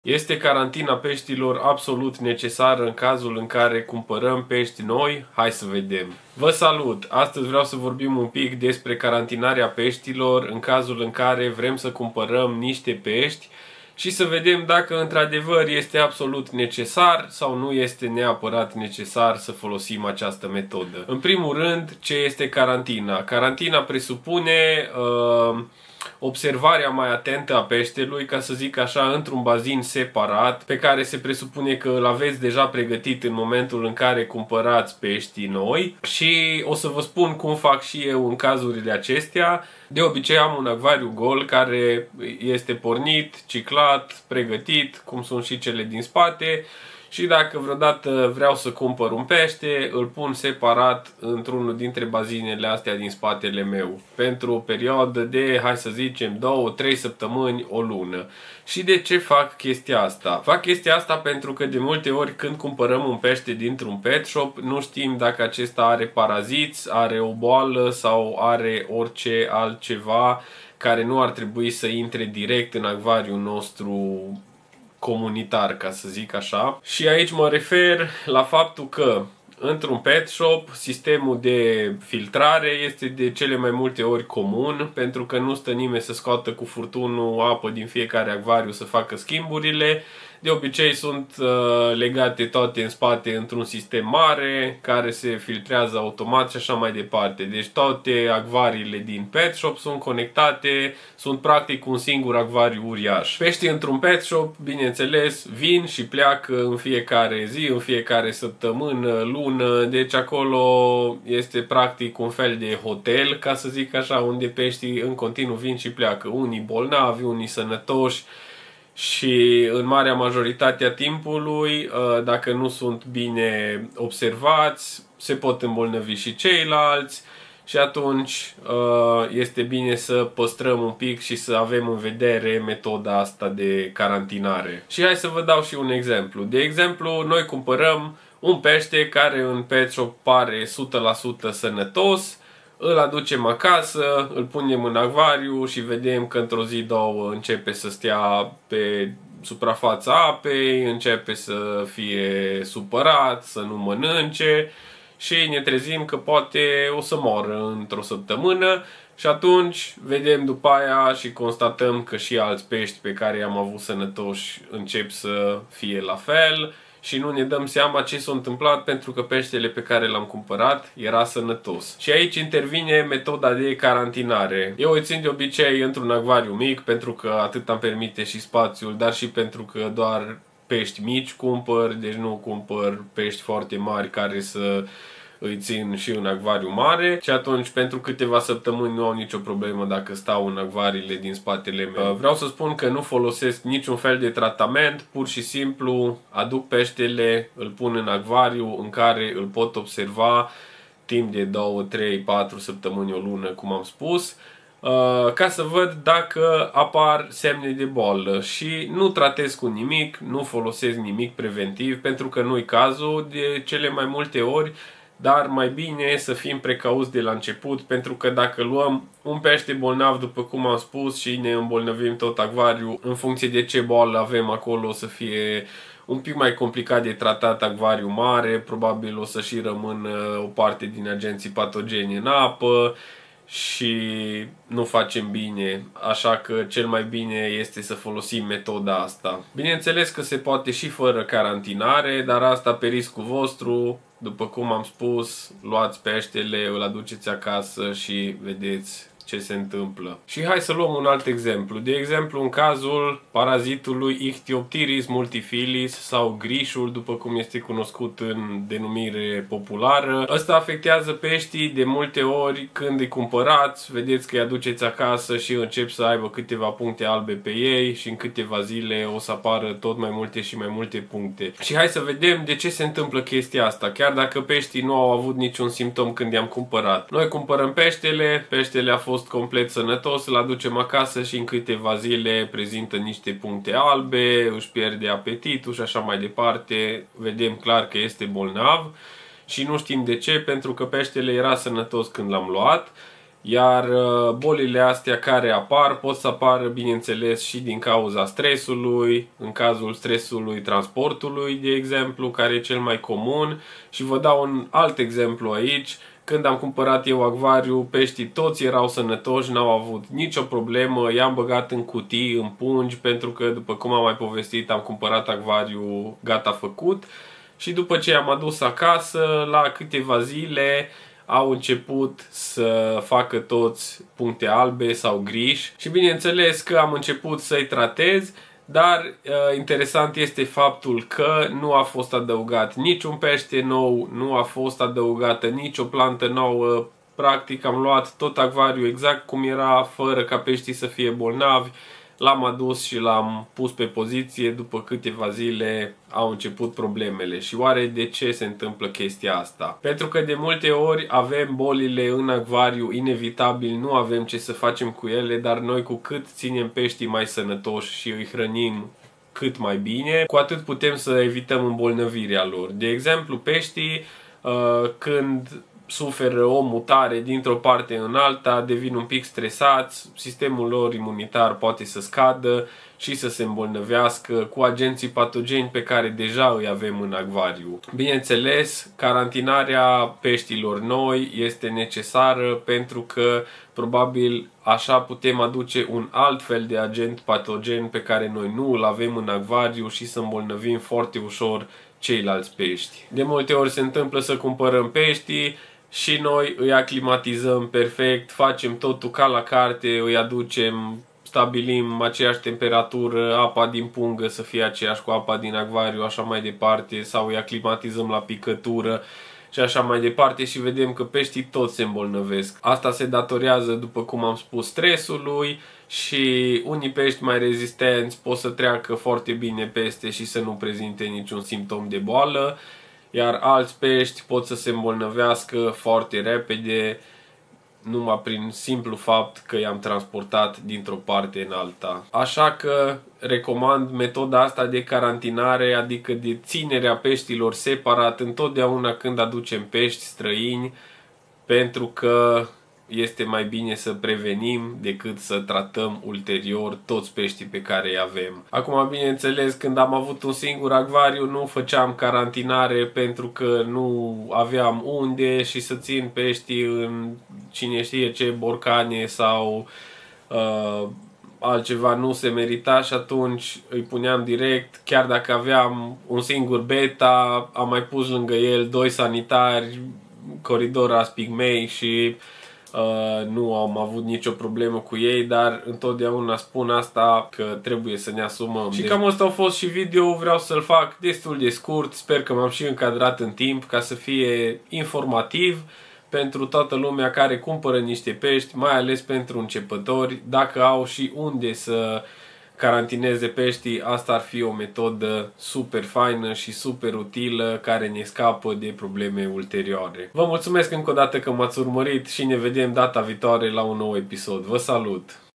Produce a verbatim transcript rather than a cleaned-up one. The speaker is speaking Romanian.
Este carantina peștilor absolut necesară în cazul în care cumpărăm pești noi? Hai să vedem! Vă salut! Astăzi vreau să vorbim un pic despre carantinarea peștilor în cazul în care vrem să cumpărăm niște pești și să vedem dacă într-adevăr este absolut necesar sau nu este neapărat necesar să folosim această metodă. În primul rând, ce este carantina? Carantina presupune uh, observarea mai atentă a peștelui, ca să zic așa, într-un bazin separat, pe care se presupune că îl aveți deja pregătit în momentul în care cumpărați peștii noi. Și o să vă spun cum fac și eu în cazurile acestea. De obicei am un acvariu gol care este pornit, ciclat, pregătit, cum sunt și cele din spate. Și dacă vreodată vreau să cumpăr un pește, îl pun separat într-unul dintre bazinele astea din spatele meu, pentru o perioadă de, hai să zicem, două trei săptămâni, o lună. Și de ce fac chestia asta? Fac chestia asta pentru că de multe ori când cumpărăm un pește dintr-un pet shop, nu știm dacă acesta are paraziți, are o boală sau are orice altceva care nu ar trebui să intre direct în acvariul nostru comunitar, ca să zic așa. Și aici mă refer la faptul că într-un pet shop sistemul de filtrare este de cele mai multe ori comun, pentru că nu stă nimeni să scoată cu furtunul apă din fiecare acvariu să facă schimburile. De obicei sunt uh, legate toate în spate într-un sistem mare care se filtrează automat și așa mai departe. Deci toate acvariile din pet shop sunt conectate, sunt practic un singur acvariu uriaș. Peștii într-un pet shop, bineînțeles, vin și pleacă în fiecare zi, în fiecare săptămână, lună. Deci acolo este practic un fel de hotel, ca să zic așa, unde peștii în continuu vin și pleacă. Unii bolnavi, unii sănătoși. Și în marea majoritate a timpului, dacă nu sunt bine observați, se pot îmbolnăvi și ceilalți și atunci este bine să păstrăm un pic și să avem în vedere metoda asta de carantinare. Și hai să vă dau și un exemplu. De exemplu, noi cumpărăm un pește care în pet shop pare o sută la sută sănătos. Îl aducem acasă, îl punem în acvariu și vedem că într-o zi, două începe să stea pe suprafața apei, începe să fie supărat, să nu mănânce și ne trezim că poate o să moară într-o săptămână și atunci vedem după aia și constatăm că și alți pești pe care i-am avut sănătoși încep să fie la fel. Și nu ne dăm seama ce s-a întâmplat pentru că peștele pe care l-am cumpărat era sănătos. Și aici intervine metoda de carantinare. Eu îi țin de obicei într-un acvariu mic pentru că atât îmi permite și spațiul, dar și pentru că doar pești mici cumpăr, deci nu cumpăr pești foarte mari care să îi țin și în acvariu mare și atunci pentru câteva săptămâni nu au nicio problemă dacă stau în acvariile din spatele meu. Vreau să spun că nu folosesc niciun fel de tratament, pur și simplu aduc peștele, îl pun în acvariu în care îl pot observa timp de două, trei, patru săptămâni, o lună, cum am spus, ca să văd dacă apar semne de boală și nu tratez cu nimic, nu folosesc nimic preventiv pentru că nu-i cazul de cele mai multe ori. Dar mai bine e să fim precauți de la început, pentru că dacă luăm un pește bolnav, după cum am spus, și ne îmbolnăvim tot acvariu, în funcție de ce boală avem acolo, o să fie un pic mai complicat de tratat acvariu mare, probabil o să și rămână o parte din agenții patogeni în apă și nu facem bine, așa că cel mai bine este să folosim metoda asta. Bineînțeles că se poate și fără carantinare, dar asta pe riscul vostru. După cum am spus, luați peștele, îl aduceți acasă și vedeți ce se întâmplă. Și hai să luăm un alt exemplu. De exemplu, în cazul parazitului Ichthyopteris multifilis sau grișul, după cum este cunoscut în denumire populară. Ăsta afectează peștii de multe ori când îi cumpărați, vedeți că îi aduceți acasă și încep să aibă câteva puncte albe pe ei și în câteva zile o să apară tot mai multe și mai multe puncte. Și hai să vedem de ce se întâmplă chestia asta, chiar dacă peștii nu au avut niciun simptom când i-am cumpărat. Noi cumpărăm peștele, peștele a fost complet sănătos, îl aducem acasă și în câteva zile prezintă niște puncte albe, își pierde apetitul și așa mai departe. Vedem clar că este bolnav și nu știm de ce, pentru că peștele era sănătos când l-am luat. Iar bolile astea care apar pot să apară, bineînțeles, și din cauza stresului, în cazul stresului transportului, de exemplu, care e cel mai comun. Și vă dau un alt exemplu aici. Când am cumpărat eu acvariu, peștii toți erau sănătoși, n-au avut nicio problemă, i-am băgat în cutii, în pungi, pentru că, după cum am mai povestit, am cumpărat acvariu gata făcut. Și după ce am adus acasă, la câteva zile au început să facă toți puncte albe sau griși. Și bineînțeles că am început să-i tratez, dar uh, interesant este faptul că nu a fost adăugat niciun pește nou, nu a fost adăugată nicio plantă nouă. Practic am luat tot acvariul exact cum era, fără ca peștii să fie bolnavi. L-am adus și l-am pus pe poziție, după câteva zile au început problemele. Și oare de ce se întâmplă chestia asta? Pentru că de multe ori avem bolile în acvariu, inevitabil, nu avem ce să facem cu ele, dar noi cu cât ținem peștii mai sănătoși și îi hrănim cât mai bine, cu atât putem să evităm îmbolnăvirea lor. De exemplu, peștii când suferă o mutare dintr-o parte în alta, devin un pic stresați, sistemul lor imunitar poate să scadă și să se îmbolnăvească cu agenții patogeni pe care deja îi avem în acvariu. Bineînțeles, carantinarea peștilor noi este necesară pentru că probabil așa putem aduce un alt fel de agent patogen pe care noi nu îl avem în acvariu și să îmbolnăvim foarte ușor ceilalți pești. De multe ori se întâmplă să cumpărăm peștii și noi îi aclimatizăm perfect, facem totul ca la carte, îi aducem, stabilim aceeași temperatură, apa din pungă să fie aceeași cu apa din acvariu, așa mai departe, sau îi aclimatizăm la picătură și așa mai departe și vedem că peștii toți se îmbolnăvesc. Asta se datorează, după cum am spus, stresului și unii pești mai rezistenți pot să treacă foarte bine peste și să nu prezinte niciun simptom de boală, iar alți pești pot să se îmbolnăvească foarte repede numai prin simplu fapt că i-am transportat dintr-o parte în alta. Așa că recomand metoda asta de carantinare, adică de ținerea peștilor separat întotdeauna când aducem pești străini, pentru că este mai bine să prevenim decât să tratăm ulterior toți peștii pe care îi avem. Acum, bineînțeles, când am avut un singur acvariu, nu făceam carantinare pentru că nu aveam unde și să țin peștii în cine știe ce borcane sau uh, altceva nu se merita și atunci îi puneam direct, chiar dacă aveam un singur beta, am mai pus lângă el doi sanitari, Corydoras pygmei și Uh, nu am avut nicio problemă cu ei, dar întotdeauna spun asta că trebuie să ne asumăm. Și cam asta a fost și video, vreau să-l fac destul de scurt, sper că m-am și încadrat în timp ca să fie informativ pentru toată lumea care cumpără niște pești, mai ales pentru începători, dacă au și unde să carantineze peștii, asta ar fi o metodă super faină și super utilă care ne scapă de probleme ulterioare. Vă mulțumesc încă o dată că m-ați urmărit și ne vedem data viitoare la un nou episod. Vă salut!